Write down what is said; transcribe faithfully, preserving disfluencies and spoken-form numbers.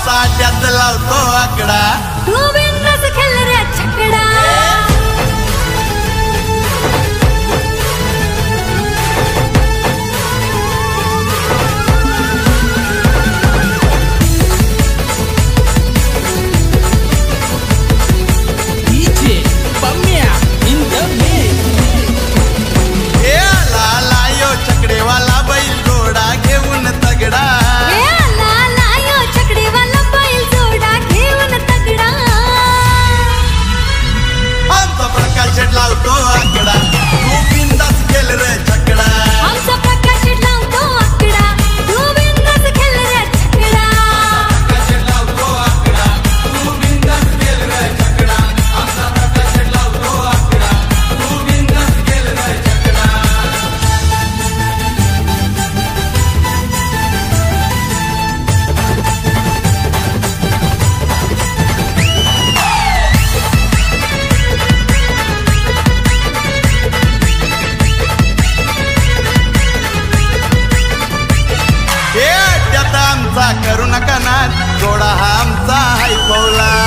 आमचा अड्ड्यात लावतो आकडा तू बिंदास खेळ रे छकडा चकडेवाला बैल जोडा घेऊन तगडा चकडेवाला बैल जोडा घेऊन तगडा आमचा प्रकाश लावतो आकडा तू बिंदास खेळ रे छकडा आमचा प्रकाश लावतो आकडा तू बिंदास खेळ रे छकडा प्रकाश लावतो आकडा तू बिंदास खेळ रे छकडा आमचा प्रकाश लावतो आकडा तू बिंदास खेळ रे छकडा आमचा करू नका नाद जोडा हा आमचा हाय पौला